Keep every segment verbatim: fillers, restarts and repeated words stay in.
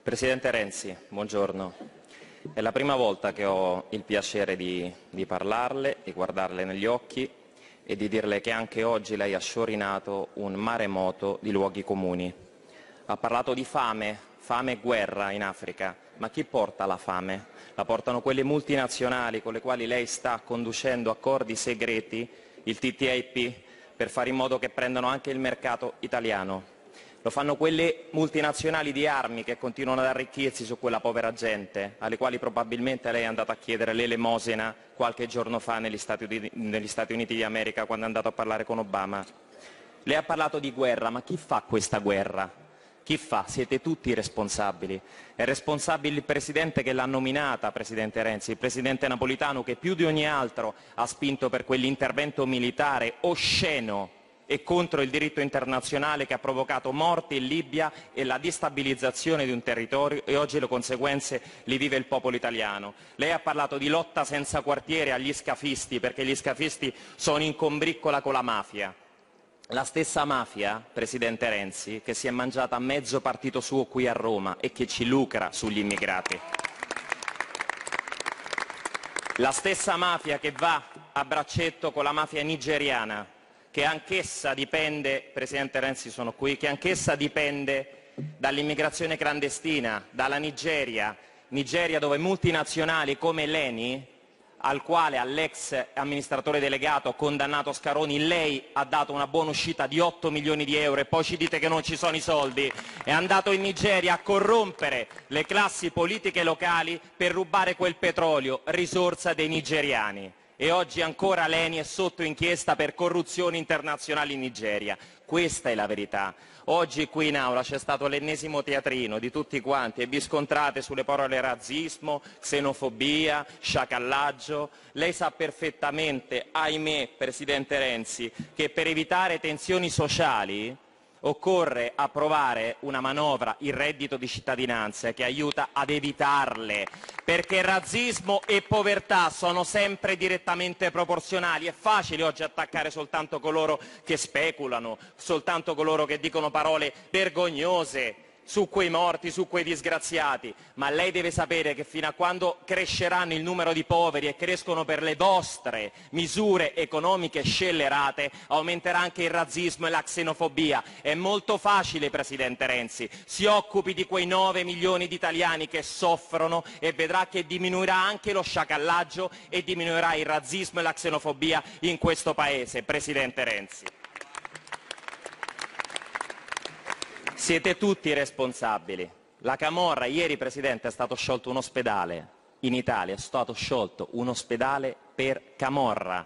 Presidente Renzi, buongiorno. È la prima volta che ho il piacere di, di parlarle, di guardarle negli occhi e di dirle che anche oggi lei ha sciorinato un maremoto di luoghi comuni. Ha parlato di fame, fame e guerra in Africa, ma chi porta la fame? La portano quelle multinazionali con le quali lei sta conducendo accordi segreti, il T T I P, per fare in modo che prendano anche il mercato italiano. Lo fanno quelle multinazionali di armi che continuano ad arricchirsi su quella povera gente, alle quali probabilmente lei è andato a chiedere l'elemosina qualche giorno fa negli Stati Uniti, negli Stati Uniti d'America, quando è andato a parlare con Obama. Lei ha parlato di guerra, ma chi fa questa guerra? Chi fa? Siete tutti responsabili. È responsabile il Presidente che l'ha nominata, Presidente Renzi, il Presidente Napolitano, che più di ogni altro ha spinto per quell'intervento militare osceno e contro il diritto internazionale che ha provocato morti in Libia e la destabilizzazione di un territorio, e oggi le conseguenze le vive il popolo italiano. Lei ha parlato di lotta senza quartiere agli scafisti, perché gli scafisti sono in combriccola con la mafia. La stessa mafia, Presidente Renzi, che si è mangiata mezzo partito suo qui a Roma e che ci lucra sugli immigrati. La stessa mafia che va a braccetto con la mafia nigeriana, che anch'essa dipende, Presidente Renzi sono qui, che anch'essa dipende dall'immigrazione clandestina, dalla Nigeria, Nigeria dove multinazionali come l'Eni, al quale, all'ex amministratore delegato condannato Scaroni, lei ha dato una buona uscita di otto milioni di euro e poi ci dite che non ci sono i soldi, è andato in Nigeria a corrompere le classi politiche locali per rubare quel petrolio, risorsa dei nigeriani. E oggi ancora l'Eni è sotto inchiesta per corruzione internazionale in Nigeria. Questa è la verità. Oggi qui in aula c'è stato l'ennesimo teatrino di tutti quanti e vi scontrate sulle parole razzismo, xenofobia, sciacallaggio. Lei sa perfettamente, ahimè, Presidente Renzi, che per evitare tensioni sociali occorre approvare una manovra, il reddito di cittadinanza, che aiuta ad evitarle, perché razzismo e povertà sono sempre direttamente proporzionali. È facile oggi attaccare soltanto coloro che speculano, soltanto coloro che dicono parole vergognose su quei morti, su quei disgraziati, ma lei deve sapere che fino a quando cresceranno il numero di poveri e crescono per le vostre misure economiche scellerate, aumenterà anche il razzismo e la xenofobia. È molto facile, Presidente Renzi, si occupi di quei nove milioni di italiani che soffrono e vedrà che diminuirà anche lo sciacallaggio e diminuirà il razzismo e la xenofobia in questo Paese, Presidente Renzi. Siete tutti responsabili. La camorra, ieri Presidente, è stato sciolto un ospedale in Italia, è stato sciolto un ospedale per camorra.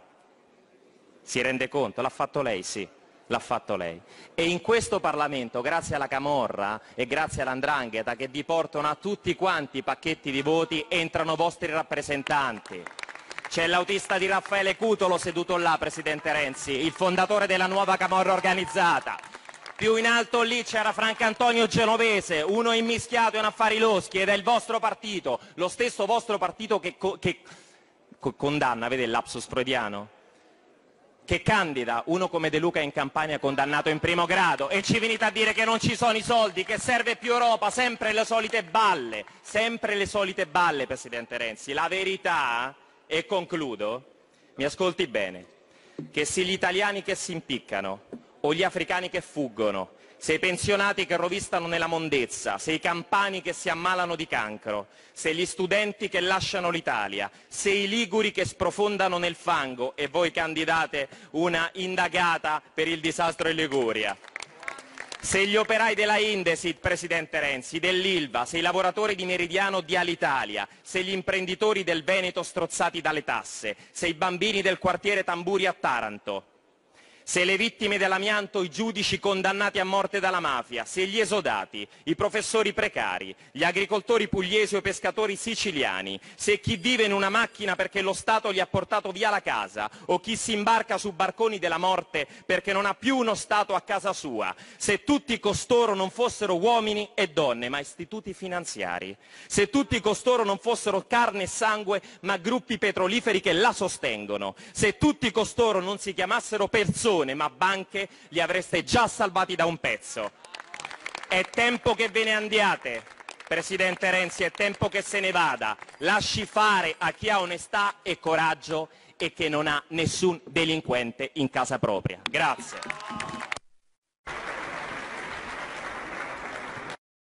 Si rende conto? L'ha fatto lei, sì, l'ha fatto lei. E in questo Parlamento, grazie alla camorra e grazie all'andrangheta che vi portano a tutti quanti i pacchetti di voti, entrano vostri rappresentanti. C'è l'autista di Raffaele Cutolo seduto là, Presidente Renzi, il fondatore della nuova camorra organizzata. Più in alto lì c'era Francantonio Genovese, uno immischiato in affari loschi, ed è il vostro partito, lo stesso vostro partito che, co che co condanna, vede il lapsus freudiano? Che candida uno come De Luca in Campania condannato in primo grado, e ci venite a dire che non ci sono i soldi, che serve più Europa, sempre le solite balle, sempre le solite balle, Presidente Renzi. La verità, e concludo, mi ascolti bene, che se gli italiani che si impiccano, o gli africani che fuggono, se i pensionati che rovistano nella mondezza, se i campani che si ammalano di cancro, se gli studenti che lasciano l'Italia, se i liguri che sprofondano nel fango, e voi candidate una indagata per il disastro in Liguria, se gli operai della Indesit, Presidente Renzi, dell'Ilva, se i lavoratori di Meridiano di Alitalia, se gli imprenditori del Veneto strozzati dalle tasse, se i bambini del quartiere Tamburi a Taranto, se le vittime dell'amianto, i giudici condannati a morte dalla mafia, se gli esodati, i professori precari, gli agricoltori pugliesi o i pescatori siciliani, se chi vive in una macchina perché lo Stato gli ha portato via la casa, o chi si imbarca su barconi della morte perché non ha più uno Stato a casa sua, se tutti costoro non fossero uomini e donne ma istituti finanziari, se tutti costoro non fossero carne e sangue ma gruppi petroliferi che la sostengono, se tutti costoro non si chiamassero persone ma banche, li avreste già salvati da un pezzo. È tempo che ve ne andiate, Presidente Renzi, è tempo che se ne vada. Lasci fare a chi ha onestà e coraggio e che non ha nessun delinquente in casa propria. Grazie.